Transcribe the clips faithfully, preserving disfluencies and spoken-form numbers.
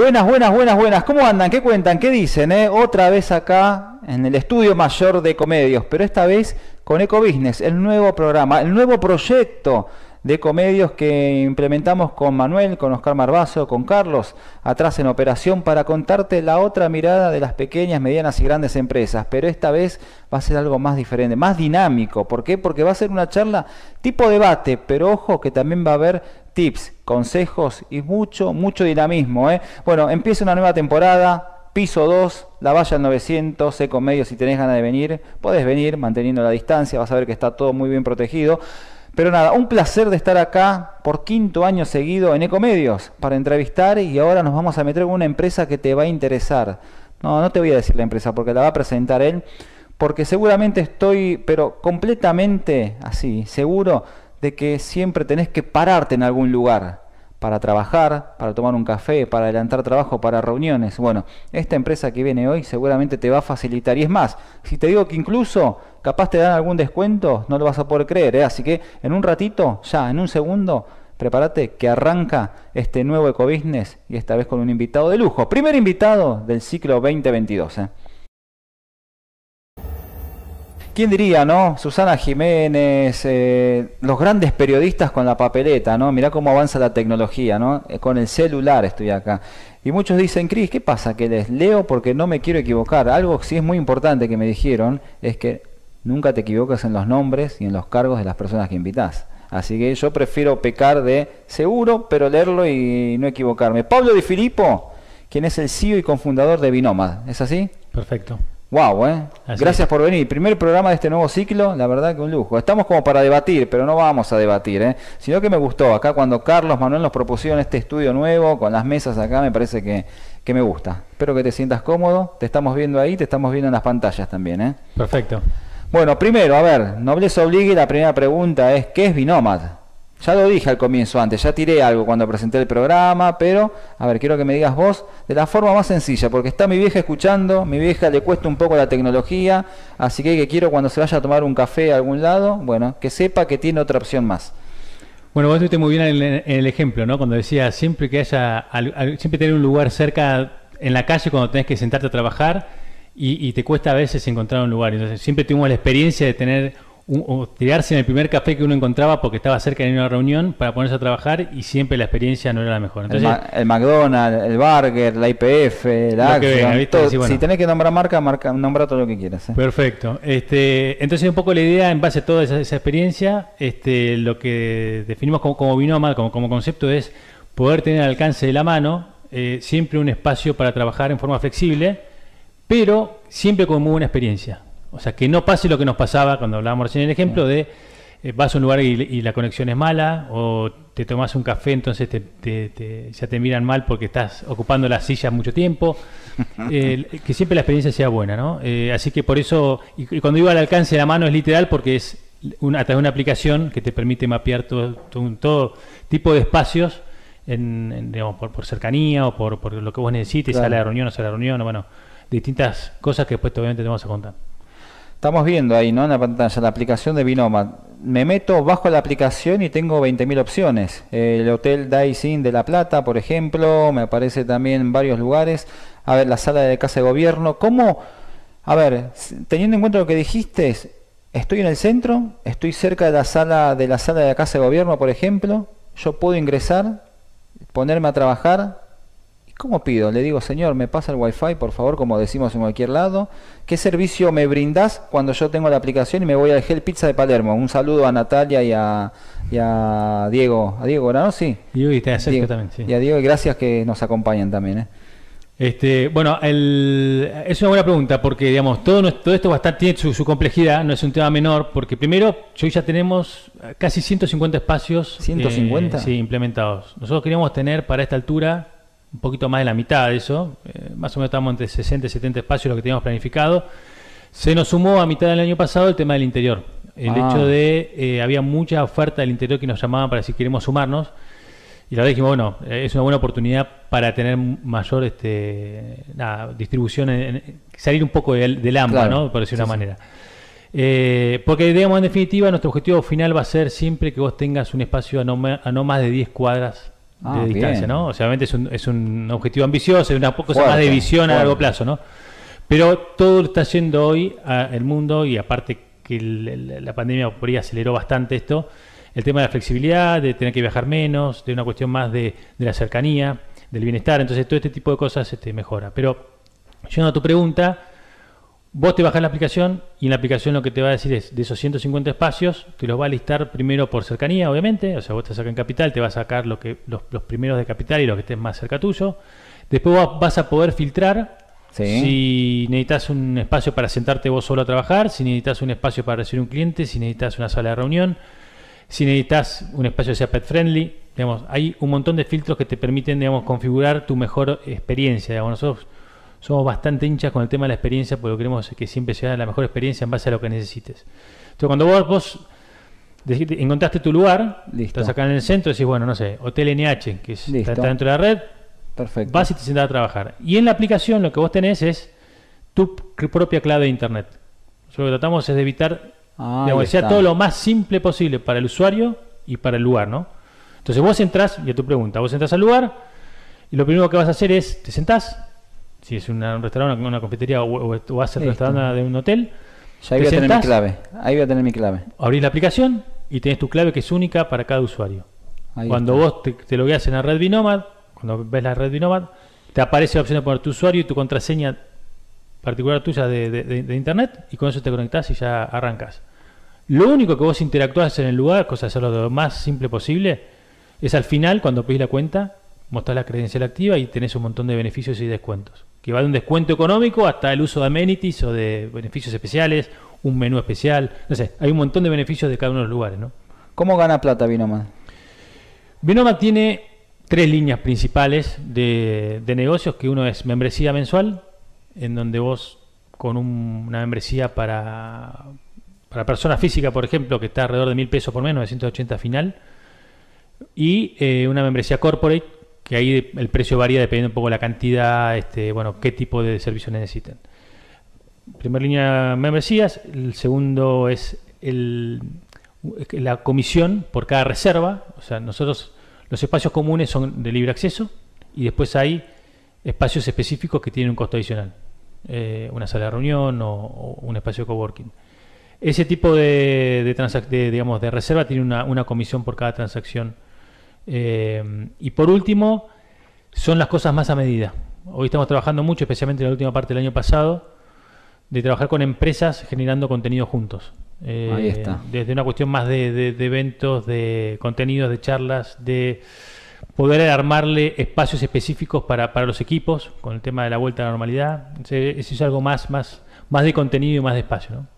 Buenas, buenas, buenas, buenas. ¿Cómo andan? ¿Qué cuentan? ¿Qué dicen? Eh? Otra vez acá en el estudio mayor de Ecomedios, pero esta vez con Ecobusiness, el nuevo programa, el nuevo proyecto de Ecomedios que implementamos con Manuel, con Oscar Marbazo, con Carlos, atrás en operación, para contarte la otra mirada de las pequeñas, medianas y grandes empresas. Pero esta vez va a ser algo más diferente, más dinámico. ¿Por qué? Porque va a ser una charla tipo debate, pero ojo que también va a haber tips, consejos y mucho, mucho dinamismo, ¿eh? Bueno, empieza una nueva temporada, piso dos, la valla al novecientos, Ecomedios, si tenés ganas de venir, podés venir manteniendo la distancia, vas a ver que está todo muy bien protegido. Pero nada, un placer de estar acá por quinto año seguido en Ecomedios para entrevistar, y ahora nos vamos a meter con una empresa que te va a interesar. No, no te voy a decir la empresa porque la va a presentar él, porque seguramente estoy, pero completamente así, seguro de que siempre tenés que pararte en algún lugar para trabajar, para tomar un café, para adelantar trabajo, para reuniones. Bueno, esta empresa que viene hoy seguramente te va a facilitar. Y es más, si te digo que incluso capaz te dan algún descuento, no lo vas a poder creer, ¿eh? Así que en un ratito, ya en un segundo, prepárate que arranca este nuevo Ecobusiness, y esta vez con un invitado de lujo. Primer invitado del ciclo veinte veintidós, ¿eh? ¿Quién diría, no? Susana Jiménez, eh, los grandes periodistas con la papeleta, ¿no? Mirá cómo avanza la tecnología, ¿no? Eh, con el celular estoy acá. Y muchos dicen, Cris, ¿qué pasa? Que les leo porque no me quiero equivocar. Algo que sí es muy importante que me dijeron es que nunca te equivoques en los nombres y en los cargos de las personas que invitás. Así que yo prefiero pecar de seguro, pero leerlo y no equivocarme. Pablo Di Filippo, quien es el C E O y cofundador de Binomad, ¿es así? Perfecto. Wow, eh. Gracias es. por venir. Primer programa de este nuevo ciclo, la verdad que un lujo. Estamos como para debatir, pero no vamos a debatir, eh. Sino que me gustó. Acá cuando Carlos, Manuel nos propusieron este estudio nuevo, con las mesas acá, me parece que, que me gusta. Espero que te sientas cómodo. Te estamos viendo ahí, te estamos viendo en las pantallas también, eh. Perfecto. Bueno, primero, a ver, nobleza obligue, la primera pregunta es, ¿qué es Binomad? Ya lo dije al comienzo antes, ya tiré algo cuando presenté el programa, pero, a ver, quiero que me digas vos de la forma más sencilla, porque está mi vieja escuchando, mi vieja le cuesta un poco la tecnología, así que, que quiero cuando se vaya a tomar un café a algún lado, bueno, que sepa que tiene otra opción más. Bueno, vos estuviste muy bien en el, en el ejemplo, ¿no? Cuando decías siempre que haya, al, al, siempre tener un lugar cerca en la calle cuando tenés que sentarte a trabajar y, y te cuesta a veces encontrar un lugar. Entonces, siempre tuvimos la experiencia de tener... Un, o tirarse en el primer café que uno encontraba porque estaba cerca de una reunión para ponerse a trabajar, y siempre la experiencia no era la mejor. Entonces, el, Ma el McDonald's, el Burger, la I P F, la Action, todo, sí, bueno. Si tenés que nombrar marca, marca, nombra todo lo que quieras, ¿eh? Perfecto. Este, entonces un poco la idea, en base a toda esa, esa experiencia, este, lo que definimos como, como Binomad, como, como concepto, es poder tener al alcance de la mano eh, siempre un espacio para trabajar en forma flexible, pero siempre con muy buena experiencia. O sea, que no pase lo que nos pasaba cuando hablábamos recién en el ejemplo de eh, vas a un lugar y, y la conexión es mala, o te tomas un café, entonces te, te, te, ya te miran mal porque estás ocupando la silla mucho tiempo. Eh, que siempre la experiencia sea buena, ¿no? Eh, así que por eso, y, y cuando digo al alcance de la mano es literal, porque es una, a través de una aplicación que te permite mapear todo, todo, todo tipo de espacios, en, en, digamos, por, por cercanía o por, por lo que vos necesites, claro. Sala de reunión o sala de reunión, o bueno, distintas cosas que después obviamente te vamos a contar. Estamos viendo ahí, ¿no? En la pantalla, la aplicación de Binomad. Me meto, bajo la aplicación y tengo veinte mil opciones. El Hotel Daisy de La Plata, por ejemplo, me aparece también en varios lugares. A ver, la sala de casa de gobierno. ¿Cómo? A ver, teniendo en cuenta lo que dijiste, estoy en el centro, estoy cerca de la sala de la sala de la casa de gobierno, por ejemplo. Yo puedo ingresar, ponerme a trabajar. ¿Cómo pido? Le digo, señor, me pasa el wifi, por favor, como decimos en cualquier lado. ¿Qué servicio me brindás cuando yo tengo la aplicación y me voy al Hell Pizza de Palermo? Un saludo a Natalia y a, y a Diego. ¿A Diego, no? Sí. Diego y te Diego, también, sí. Y a Diego, y gracias que nos acompañan también, ¿eh? Este, bueno, el, es una buena pregunta porque, digamos, todo, todo esto va a estar, tiene su, su complejidad, no es un tema menor, porque primero, hoy ya tenemos casi ciento cincuenta espacios ¿ciento cincuenta? Eh, sí, implementados. Nosotros queríamos tener para esta altura un poquito más de la mitad de eso, eh, más o menos estamos entre sesenta y setenta espacios lo que teníamos planificado. Se nos sumó a mitad del año pasado el tema del interior, el ah. hecho de, eh, había mucha oferta del interior que nos llamaban para si queremos sumarnos, y la verdad dijimos, bueno, eh, es una buena oportunidad para tener mayor este, nada, distribución, en, en, salir un poco del, del AMBA, claro, ¿no? Por decir sí, una sí. manera. Eh, porque, digamos, en definitiva, nuestro objetivo final va a ser siempre que vos tengas un espacio a no, a no más de diez cuadras Ah, de distancia, bien. ¿no? O sea, obviamente es un, es un objetivo ambicioso, es una cosa Fuerte, más de visión fuerte. a largo plazo, ¿no? Pero todo está yendo hoy al mundo, y aparte que el- el- la pandemia por ahí aceleró bastante esto, el tema de la flexibilidad, de tener que viajar menos, de una cuestión más de, de la cercanía, del bienestar. Entonces todo este tipo de cosas este, mejora. Pero yendo a tu pregunta, vos te bajás la aplicación y en la aplicación lo que te va a decir es, de esos ciento cincuenta espacios, te los va a listar primero por cercanía, obviamente. O sea, vos te sacas en Capital, te va a sacar lo que, los, los primeros de Capital y los que estén más cerca tuyo. Después vas- vas a poder filtrar Sí. si necesitas un espacio para sentarte vos solo a trabajar, si necesitas un espacio para recibir un cliente, si necesitas una sala de reunión, si necesitas un espacio que sea pet friendly. Digamos, hay un montón de filtros que te permiten, digamos, configurar tu mejor experiencia. Digamos, nosotros somos bastante hinchas con el tema de la experiencia, porque queremos que siempre sea la mejor experiencia en base a lo que necesites. Entonces, cuando vos, vos dijiste- encontraste tu lugar, Listo. estás acá en el centro, decís, bueno, no sé, Hotel N H, que es- Listo. está, está dentro de la red, Perfecto. vas y te sentás a trabajar. Y en la aplicación lo que vos tenés es tu c- propia clave de internet. Lo que tratamos es de evitar, Ahí digamos, que sea está. todo lo más simple posible para el usuario y para el lugar, ¿no? Entonces vos entrás, y a tu pregunta, vos entras al lugar y lo primero que vas a hacer es, te sentás, si es una- un restaurante, una confitería o, o, o vas al Listo. restaurante de un hotel, Ya ahí te voy a tener mi sentás, clave. Ahí voy a tener mi clave. abrís la aplicación y tenés tu clave que es única para cada usuario. Ahí Cuando está. vos te, te logueas en la red Binomad, cuando ves la red Binomad, te aparece la opción de poner tu usuario y tu contraseña particular tuya de, de- de- de internet, y con eso te conectás y ya arrancas. Lo único que vos interactuás en el lugar, cosa de hacerlo lo más simple posible, es al final, cuando pedís la cuenta, mostrás la credencial activa y tenés un montón de beneficios y descuentos. Que va de un descuento económico hasta el uso de amenities o de beneficios especiales, un menú especial, no sé, hay un montón de beneficios de cada uno de los lugares, ¿no? ¿Cómo gana plata Binomad? Binomad tiene tres líneas principales de, de negocios, que uno es membresía mensual, en donde vos con un- una membresía para, para persona física, por ejemplo, que está alrededor de mil pesos por mes, novecientos ochenta final, y eh, una membresía corporate, que ahí el precio varía dependiendo un poco de la cantidad, este, bueno, qué tipo de servicio necesitan. Primera línea, membresías. El segundo es el, la comisión por cada reserva. O sea, nosotros, los espacios comunes son de libre acceso, y después hay espacios específicos que tienen un costo adicional. Eh, una sala de reunión o, o un espacio de coworking. Ese tipo de, de, transac- de, digamos, de reserva tiene una, una comisión por cada transacción. Eh, y por último, son las cosas más a medida. Hoy estamos trabajando mucho, especialmente en la última parte del año pasado, de trabajar con empresas generando contenido juntos. Eh, Ahí está. Desde una cuestión más de, de- de eventos, de contenidos, de charlas, de poder armarle espacios específicos para, para los equipos con el tema de la vuelta a la normalidad. Entonces, eso es algo más, más, más de contenido y más de espacio, ¿no?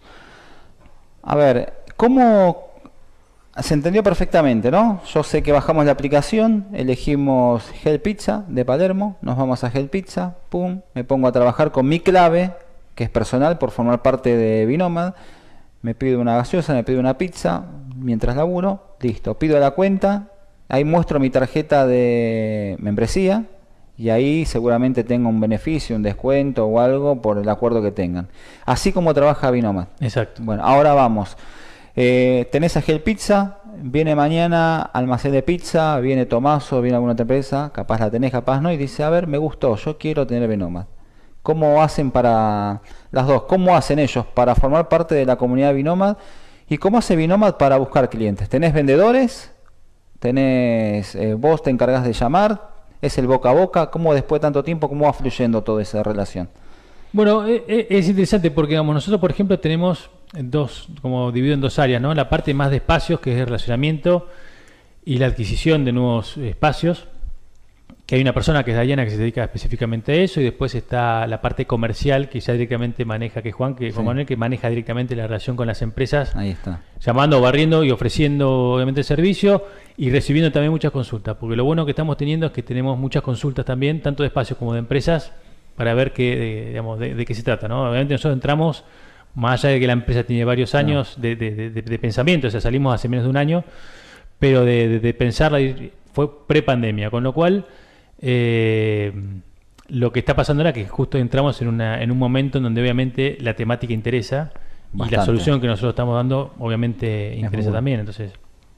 A ver, ¿cómo se entendió perfectamente, no? Yo sé que bajamos la aplicación, elegimos Hell Pizza de Palermo, nos vamos a Hell Pizza, pum, me pongo a trabajar con mi clave, que es personal por formar parte de Binomad, me pido una gaseosa, me pido una pizza, mientras laburo, listo, pido la cuenta, ahí muestro mi tarjeta de membresía y ahí seguramente tengo un beneficio, un descuento o algo por el acuerdo que tengan. Así como trabaja Binomad. Exacto. Bueno, ahora vamos. Eh, tenés a Hell Pizza, viene mañana Almacén de Pizza, viene Tomaso, viene alguna otra empresa, capaz la tenés, capaz no, y dice, a ver, me gustó, yo quiero tener Binomad. ¿Cómo hacen para las dos? ¿Cómo hacen ellos para formar parte de la comunidad Binomad? ¿Y cómo hace Binomad para buscar clientes? ¿Tenés vendedores? ¿Tenés, eh, vos te encargás de llamar? ¿Es el boca a boca? ¿Cómo después de tanto tiempo, cómo va fluyendo toda esa relación? Bueno, e- e- es interesante porque, digamos, nosotros, por ejemplo, tenemos dos, como dividido en dos áreas, ¿no? La parte más de espacios, que es el relacionamiento y la adquisición de nuevos espacios, que hay una persona que es Dayana que se dedica específicamente a eso, y después está la parte comercial que ya directamente maneja, que es Juan, que Sí. Juan Manuel, que maneja directamente la relación con las empresas, Ahí está. llamando, barriendo y ofreciendo obviamente el servicio, y recibiendo también muchas consultas, porque lo bueno que estamos teniendo es que tenemos muchas consultas también, tanto de espacios como de empresas, para ver qué, de, digamos, de, de qué se trata, ¿no? Obviamente nosotros entramos, más allá de que la empresa tiene varios años de, de, de, de pensamiento, o sea, salimos hace menos de un año, pero de, de, de pensarla fue pre-pandemia, con lo cual eh, lo que está pasando ahora es que justo entramos en, una, en un momento en donde obviamente la temática interesa, y Bastante. la solución que nosotros estamos dando obviamente interesa muy también, entonces...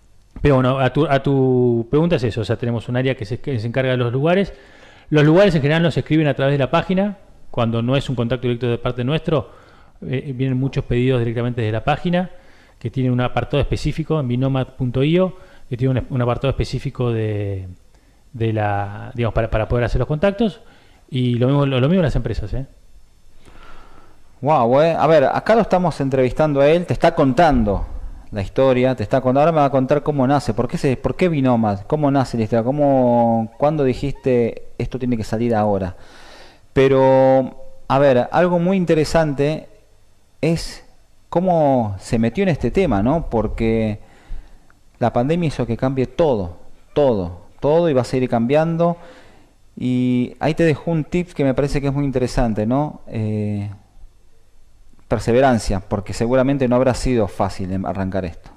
Pero bueno, a tu, a tu pregunta es eso, o sea, tenemos un área que se, que se encarga de los lugares. Los lugares en general nos escriben a través de la página, cuando no es un contacto directo de parte nuestro, eh, vienen muchos pedidos directamente desde la página, que tiene un apartado específico en binomad punto io, que tiene un, un apartado específico de, de la, digamos, para, para poder hacer los contactos, y lo mismo, lo, lo mismo las empresas, ¿eh? Wow, eh. A ver, acá lo estamos entrevistando a él, te está contando la historia, te está contando, ahora me va a contar cómo nace, por qué se, por qué Binomad, cómo nace la historia, cómo, cuándo dijiste esto tiene que salir ahora. Pero, a ver, algo muy interesante es cómo se metió en este tema, ¿no? Porque la pandemia hizo que cambie todo, todo, todo, y va a seguir cambiando. Y ahí te dejo un tip que me parece que es muy interesante, ¿no? Eh, perseverancia, porque seguramente no habrá sido fácil arrancar esto.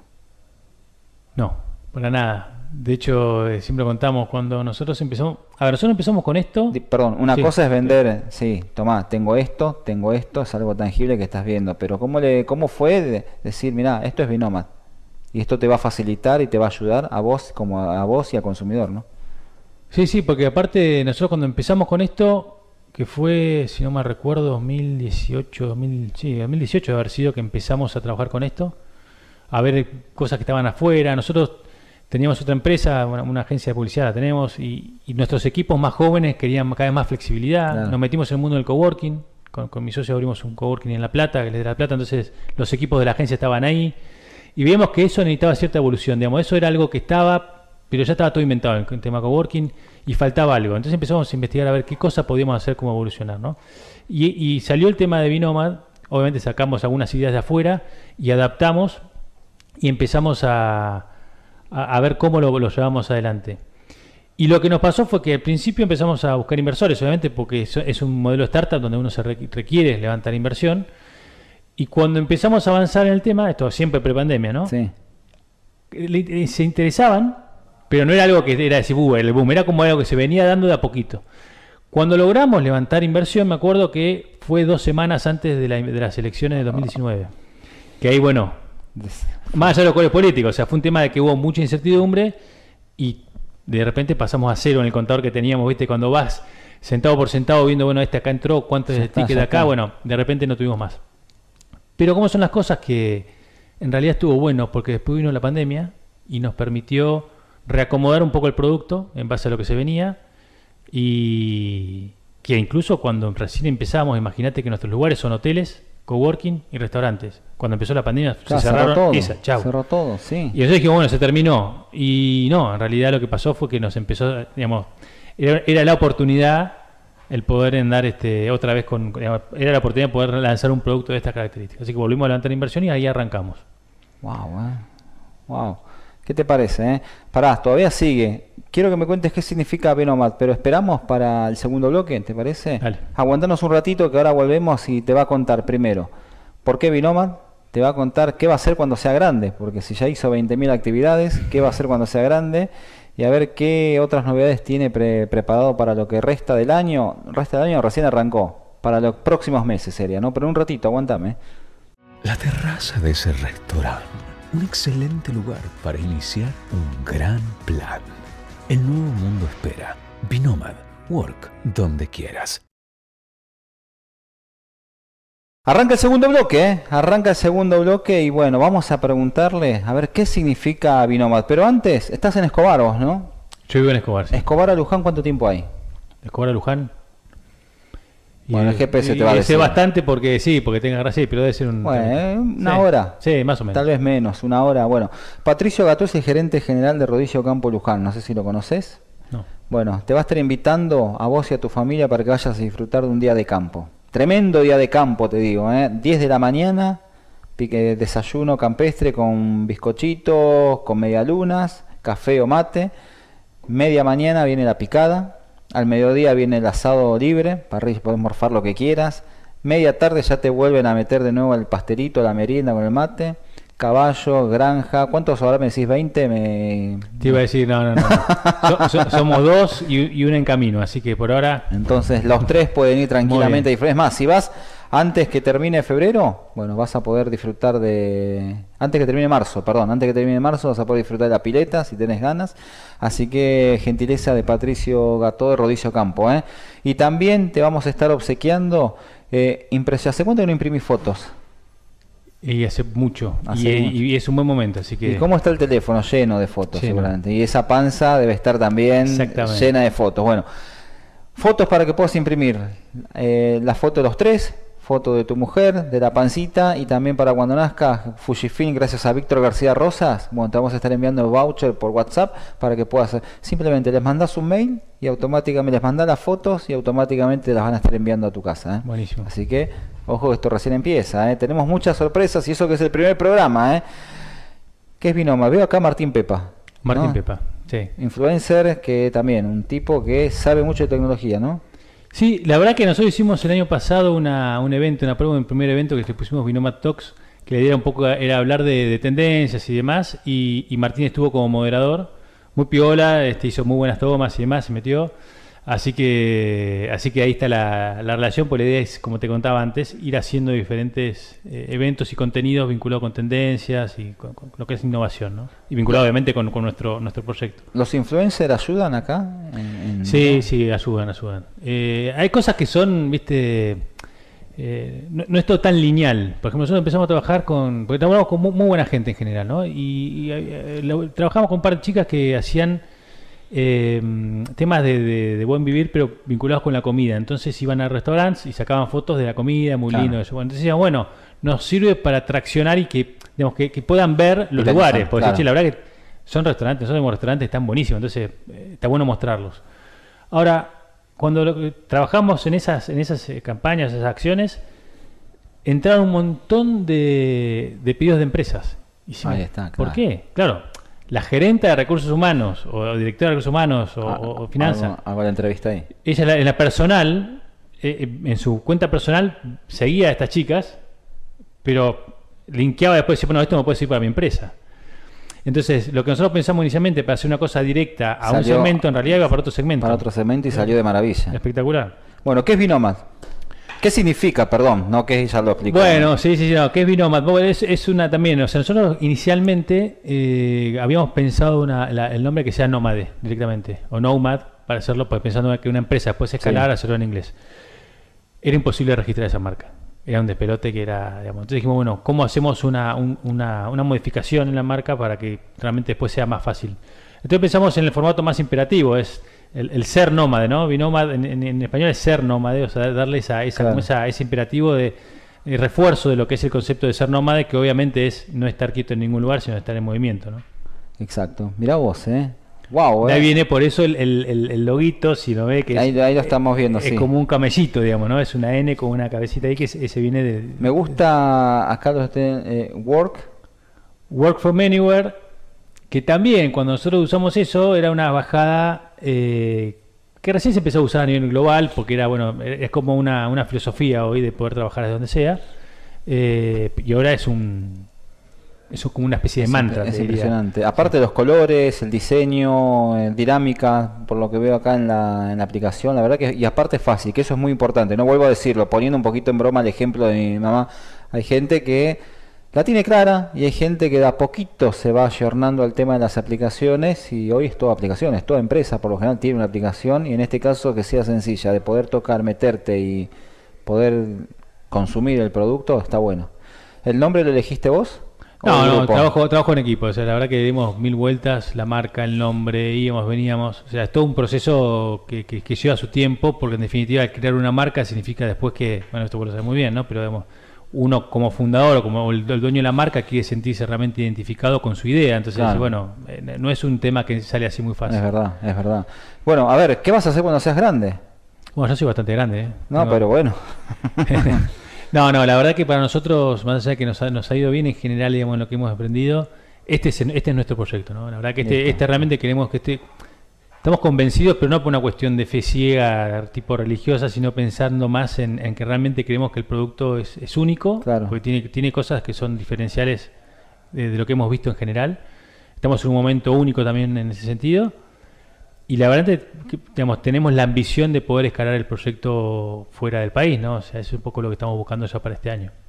No, para nada. De hecho, eh, siempre contamos cuando nosotros empezamos... A ver, nosotros empezamos con esto... Di- Perdón, una Sí. cosa es vender, sí, tomá, tengo esto, tengo esto, es algo tangible que estás viendo, pero ¿cómo, le, cómo fue de decir, mirá, esto es Binomad, y esto te va a facilitar y te va a ayudar a vos, como a, a vos y al consumidor, ¿no? Sí, sí, porque aparte nosotros cuando empezamos con esto, que fue, si no me recuerdo, dos mil dieciocho, dos mil, sí, dos mil dieciocho debe haber sido que empezamos a trabajar con esto, a ver cosas que estaban afuera. Nosotros teníamos otra empresa, una, una agencia de publicidad la tenemos, y, y nuestros equipos más jóvenes querían cada vez más flexibilidad. Claro. Nos metimos en el mundo del coworking, con, con mi socio abrimos un coworking en La Plata, que es de La Plata, entonces los equipos de la agencia estaban ahí, y veíamos que eso necesitaba cierta evolución, digamos, eso era algo que estaba, pero ya estaba todo inventado en el tema coworking, y faltaba algo. Entonces empezamos a investigar a ver qué cosa podíamos hacer, cómo evolucionar, ¿no? Y, y salió el tema de Binomad, obviamente sacamos algunas ideas de afuera, y adaptamos, y empezamos a... A, a ver cómo lo, lo llevamos adelante. Y lo que nos pasó fue que al principio empezamos a buscar inversores, obviamente, porque es, es un modelo startup donde uno se re, requiere levantar inversión. Y cuando empezamos a avanzar en el tema, esto siempre prepandemia, ¿no? Sí. Le, se interesaban, pero no era algo que era decir, uh, el boom, era como algo que se venía dando de a poquito. Cuando logramos levantar inversión, me acuerdo que fue dos semanas antes de, la, de las elecciones de dos mil diecinueve. Que ahí, bueno... Más allá de los colores políticos, o sea, fue un tema de que hubo mucha incertidumbre y de repente pasamos a cero en el contador que teníamos, ¿viste? Cuando vas centavo por centavo viendo, bueno, este acá entró, cuánto es el ticket de acá, bueno, de repente no tuvimos más. Pero cómo son las cosas que en realidad estuvo bueno, porque después vino la pandemia y nos permitió reacomodar un poco el producto en base a lo que se venía, y que incluso cuando recién empezamos, imagínate que nuestros lugares son hoteles, coworking y restaurantes. Cuando empezó la pandemia, Claro, se cerró cerraron todo, esa, chau. cerró todo, sí. Y entonces dijimos, bueno, se terminó. Y no, en realidad lo que pasó fue que nos empezó, digamos, era, era la oportunidad el poder andar este, otra vez con, digamos, era la oportunidad de poder lanzar un producto de estas características. Así que volvimos a levantar inversión y ahí arrancamos. Wow, eh. Wow. ¿Qué te parece, eh? Pará, todavía sigue. Quiero que me cuentes qué significa Binomad, pero esperamos para el segundo bloque, ¿te parece? Dale. Aguantanos un ratito que ahora volvemos y te va a contar primero por qué Binomad, te va a contar qué va a hacer cuando sea grande, porque si ya hizo veinte mil actividades, qué va a hacer cuando sea grande, y a ver qué otras novedades tiene pre preparado para lo que resta del año. Resta del año recién arrancó, para los próximos meses sería, ¿no? Pero un ratito, aguantame. La terraza de ese restaurante, un excelente lugar para iniciar un gran plan. El nuevo mundo espera. Binomad, work donde quieras. Arranca el segundo bloque, ¿eh? Arranca el segundo bloque y bueno, vamos a preguntarle a ver qué significa Binomad. Pero antes, estás en Escobar vos, ¿no? Yo vivo en Escobar, sí. Escobar a Luján, ¿cuánto tiempo hay? Escobar a Luján. Y Bueno, el G P S te va a y decir. sé bastante porque sí, porque tenga gracia, pero debe ser un... Bueno, eh, una sí, hora. Sí, más o menos. Tal vez menos, una hora. Bueno, Patricio Gató es el gerente general de Rodicio Campo Luján. No sé si lo conoces. No. Bueno, te va a estar invitando a vos y a tu familia para que vayas a disfrutar de un día de campo. Tremendo día de campo, te digo, ¿eh? diez de la mañana, pique, desayuno campestre con bizcochitos, con medialunas, café o mate. Media mañana viene la picada. Al mediodía viene el asado libre, para arriba podés morfar lo que quieras. Media tarde ya te vuelven a meter de nuevo el pastelito, la merienda con el mate. Caballo, granja. ¿Cuántos ahora me decís? ¿veinte? Me... Te iba a decir, no, no, no. So, so, somos dos y, y una en camino, así que por ahora... Entonces los tres pueden ir tranquilamente. Es más, si vas Antes que termine febrero, bueno, vas a poder disfrutar de... Antes que termine marzo, perdón, antes que termine marzo vas a poder disfrutar de la pileta si tenés ganas. Así que gentileza de Patricio Gató de Rodicio Campo, ¿eh? Y también te vamos a estar obsequiando eh, impresión. ¿Hace cuánto que no imprimís fotos? Y hace mucho, Hace y, mucho. y es un buen momento, así que... ¿Y cómo está el teléfono? Lleno de fotos, Lleno. seguramente. Y esa panza debe estar también llena de fotos. Bueno, fotos para que puedas imprimir. Eh, la foto de los tres, foto de tu mujer, de la pancita, y también para cuando nazca Fujifilm, gracias a Víctor García Rosas. Bueno, te vamos a estar enviando el voucher por WhatsApp para que puedas... Simplemente les mandás un mail y automáticamente les mandás las fotos y automáticamente las van a estar enviando a tu casa, ¿eh? Buenísimo. Así que, ojo, esto recién empieza, ¿eh? Tenemos muchas sorpresas y eso que es el primer programa, ¿eh? ¿Qué es Binoma? Veo acá a Martín Pepa. Martín ¿no? Pepa, sí. Influencer que también, un tipo que sabe mucho de tecnología, ¿no? Sí, la verdad que nosotros hicimos el año pasado una, un evento, una prueba, un primer evento que le pusimos Binoma Talks, que la idea era un poco, era hablar de, de tendencias y demás, y, y Martín estuvo como moderador, muy piola, este, hizo muy buenas tomas y demás, se metió. Así que así que ahí está la, la relación, pues la idea es, como te contaba antes, ir haciendo diferentes eh, eventos y contenidos vinculados con tendencias y con, con lo que es innovación, ¿no? Y vinculado obviamente con, con nuestro nuestro proyecto. ¿Los influencers ayudan acá? En, en... Sí, sí, ayudan, ayudan. Eh, hay cosas que son, viste, eh, no, no es todo tan lineal. Por ejemplo, nosotros empezamos a trabajar con, porque trabajamos con muy, muy buena gente en general, ¿no? Y, y eh, lo, trabajamos con un par de chicas que hacían... Eh, temas de, de, de buen vivir, pero vinculados con la comida. Entonces iban a restaurantes y sacaban fotos de la comida, muy claro. lindo eso. Bueno, entonces decían, bueno, nos sirve para traccionar y que, digamos, que, que puedan ver los la lugares. cosa, Porque claro. che, la verdad que son restaurantes, nosotros tenemos restaurantes están buenísimos, entonces eh, está bueno mostrarlos. Ahora, cuando lo, trabajamos en esas, en esas eh, campañas, esas acciones, entraron un montón de, de pedidos de empresas. Y decimos, Ahí está, claro. ¿por qué? Claro. La gerente de recursos humanos o directora de recursos humanos o, Ah, o finanzas, hago, hago la entrevista ahí. ella en la, en la personal, eh, en su cuenta personal, seguía a estas chicas, pero linkeaba después y decía, bueno, esto no puede ser para mi empresa. Entonces, lo que nosotros pensamos inicialmente para hacer una cosa directa a Salió un segmento, en realidad iba para otro segmento. Para otro segmento y salió de maravilla. Espectacular. Bueno, ¿qué es Binoma? ¿Qué significa? Perdón, no que ya lo explicó. Bueno, sí, sí, sí, no, ¿qué es Binoma? Es, es una también, o sea, nosotros inicialmente eh, habíamos pensado una, la, el nombre que sea Nómade directamente, o Nomad, para hacerlo, pues pensando que una empresa después escalar, sí. hacerlo en inglés. Era imposible registrar esa marca. Era un despelote que era, digamos. Entonces dijimos, bueno, ¿cómo hacemos una, un, una, una modificación en la marca para que realmente después sea más fácil? Entonces pensamos en el formato más imperativo, es el, el ser nómade, ¿no? Binómade en, en, en español es ser nómade, o sea, darle esa, esa, claro. como esa, ese imperativo de, de refuerzo de lo que es el concepto de ser nómade, que obviamente es no estar quieto en ningún lugar, sino estar en movimiento, ¿no? Exacto. Mirá vos, ¿eh? Wow, de eh. ahí viene por eso el, el, el, el loguito, si lo ve, que ahí, es, ahí lo estamos viendo, es sí. como un camellito, digamos, ¿no? Es una N con una cabecita ahí que ese, ese viene de... Me gusta acá los eh, Work. Work from Anywhere, que también cuando nosotros usamos eso era una bajada eh, que recién se empezó a usar a nivel global, porque era, bueno, es como una, una filosofía hoy de poder trabajar desde donde sea, eh, y ahora es un... Eso es como una especie de es mantra. Es impresionante. Aparte de los colores, el diseño, eh, dinámica, por lo que veo acá en la, en la aplicación, la verdad que, y aparte es fácil, que eso es muy importante. No vuelvo a decirlo, poniendo un poquito en broma el ejemplo de mi mamá. Hay gente que la tiene clara y hay gente que de a poquito se va ayornando al tema de las aplicaciones, y hoy es toda aplicaciones, toda empresa por lo general tiene una aplicación, y en este caso que sea sencilla, de poder tocar, meterte y poder consumir el producto, está bueno. ¿El nombre lo elegiste vos? No, no, trabajo, trabajo en equipo, o sea, la verdad que dimos mil vueltas, la marca, el nombre, íbamos, veníamos, o sea, es todo un proceso que, que, que lleva su tiempo, porque en definitiva crear una marca significa después que, bueno, esto vos lo sabés muy bien, ¿no? Pero digamos, uno como fundador o como el, el dueño de la marca quiere sentirse realmente identificado con su idea, entonces, claro. bueno, eh, no es un tema que sale así muy fácil. Es verdad, es verdad. Bueno, a ver, ¿qué vas a hacer cuando seas grande? Bueno, yo soy bastante grande, ¿eh? No, Tengo... pero bueno. No, no, la verdad que para nosotros, más allá de que nos ha, nos ha ido bien en general, digamos, en lo que hemos aprendido, este es, este es nuestro proyecto, ¿no? La verdad que este, este realmente queremos que este... Estamos convencidos, pero no por una cuestión de fe ciega, tipo religiosa, sino pensando más en, en que realmente creemos que el producto es, es único, claro. porque tiene, tiene cosas que son diferenciales de, de lo que hemos visto en general. Estamos en un momento único también en ese sentido. y la verdad es que, digamos, tenemos la ambición de poder escalar el proyecto fuera del país, ¿no? O sea, eso es un poco lo que estamos buscando ya para este año.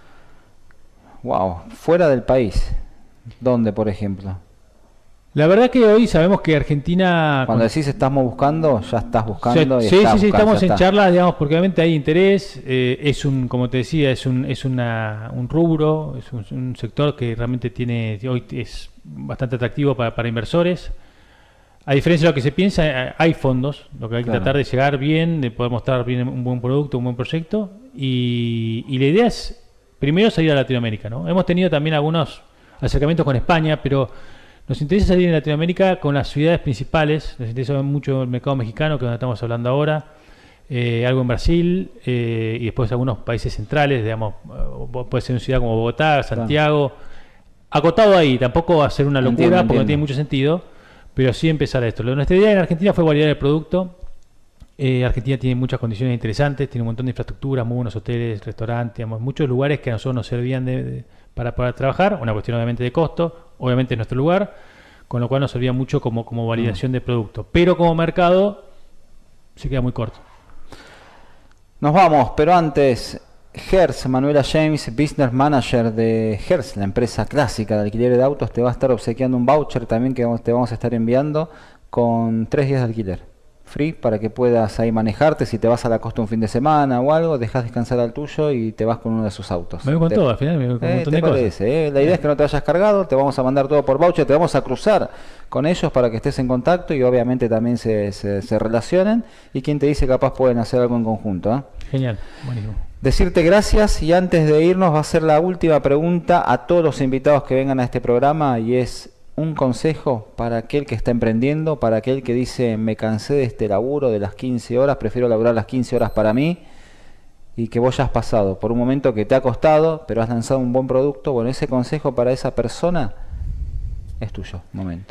Wow, fuera del país. ¿Dónde, por ejemplo? La verdad que hoy sabemos que Argentina... Cuando con... decís estamos buscando, ya estás buscando. O sea, y sí, estás sí, sí, buscando, estamos en está. charlas, digamos, porque obviamente hay interés, eh, es un, como te decía, es un, es una, un rubro, es un, un sector que realmente tiene, hoy es bastante atractivo para, para inversores. A diferencia de lo que se piensa, hay fondos, lo que hay que Claro. tratar de llegar bien, de poder mostrar bien un buen producto, un buen proyecto, y, y la idea es, primero, salir a Latinoamérica, ¿no? Hemos tenido también algunos acercamientos con España, pero nos interesa salir en Latinoamérica con las ciudades principales, nos interesa mucho el mercado mexicano, que es donde estamos hablando ahora, eh, algo en Brasil, eh, y después algunos países centrales, digamos, puede ser una ciudad como Bogotá, Santiago, claro. Acotado ahí, tampoco hacer una locura, entiendo, porque entiendo. no tiene mucho sentido, pero sí empezar a esto. Nuestra idea en Argentina fue validar el producto. Eh, Argentina tiene muchas condiciones interesantes, tiene un montón de infraestructura, muy buenos hoteles, restaurantes, digamos, muchos lugares que a nosotros nos servían de, de, para poder trabajar, una cuestión obviamente de costo, obviamente es nuestro lugar, con lo cual nos servía mucho como, como validación mm. de producto, pero como mercado se queda muy corto. Nos vamos, pero antes, Hertz, Manuela James, Business Manager de Hertz, la empresa clásica de alquiler de autos, te va a estar obsequiando un voucher también que te vamos a estar enviando con tres días de alquiler. Free para que puedas ahí manejarte. Si te vas a la costa un fin de semana o algo, dejas descansar al tuyo y te vas con uno de sus autos. Me voy con te, todo, al final me voy con eh, un montón te de parece, cosas. Eh. La idea es que no te hayas cargado, te vamos a mandar todo por voucher, te vamos a cruzar con ellos para que estés en contacto y obviamente también se, se, se relacionen. Y quien te dice capaz pueden hacer algo en conjunto. ¿eh? Genial, buenísimo. Decirte gracias y antes de irnos va a ser la última pregunta a todos los invitados que vengan a este programa y es... un consejo para aquel que está emprendiendo, para aquel que dice me cansé de este laburo de las quince horas, prefiero laburar las quince horas para mí, y que vos ya has pasado por un momento que te ha costado, pero has lanzado un buen producto. Bueno, ese consejo para esa persona es tuyo, momento.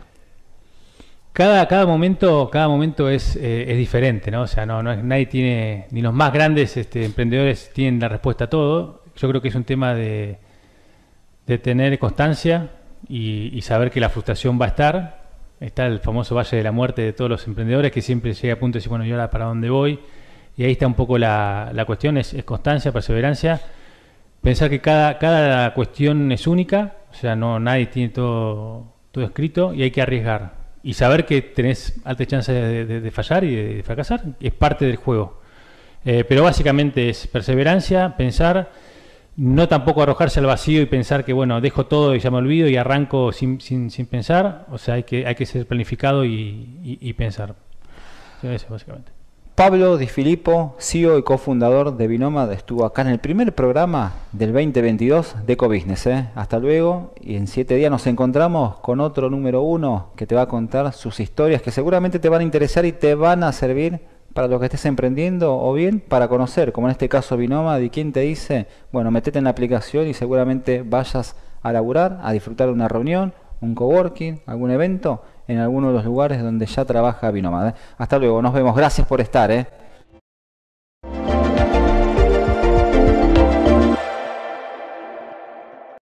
Cada, cada momento, cada momento es, eh, es diferente, ¿no? O sea, no, no es, nadie tiene, ni los más grandes este, emprendedores tienen la respuesta a todo. Yo creo que es un tema de, de tener constancia. Y, y saber que la frustración va a estar. Está el famoso valle de la muerte de todos los emprendedores que siempre llega a punto de decir, bueno, ¿y ahora para dónde voy? Y ahí está un poco la, la cuestión, es, es constancia, perseverancia, pensar que cada, cada cuestión es única, o sea, no nadie tiene todo, todo escrito y hay que arriesgar. Y saber que tenés alta chance de, de, de fallar y de, de fracasar, es parte del juego. Eh, pero básicamente es perseverancia, pensar... No tampoco arrojarse al vacío y pensar que, bueno, dejo todo y ya me olvido y arranco sin, sin, sin pensar. O sea, hay que, hay que ser planificado y, y, y pensar. Eso, básicamente. Pablo Di Filippo, C E O y cofundador de Binomad, estuvo acá en el primer programa del veinte veintidós de Ecobusiness. ¿eh? Hasta luego y en siete días nos encontramos con otro número uno que te va a contar sus historias que seguramente te van a interesar y te van a servir para lo que estés emprendiendo o bien para conocer, como en este caso Binomad, y quién te dice, bueno, metete en la aplicación y seguramente vayas a laburar, a disfrutar de una reunión, un coworking, algún evento, en alguno de los lugares donde ya trabaja Binomad. ¿eh? Hasta luego, nos vemos, gracias por estar. ¿eh?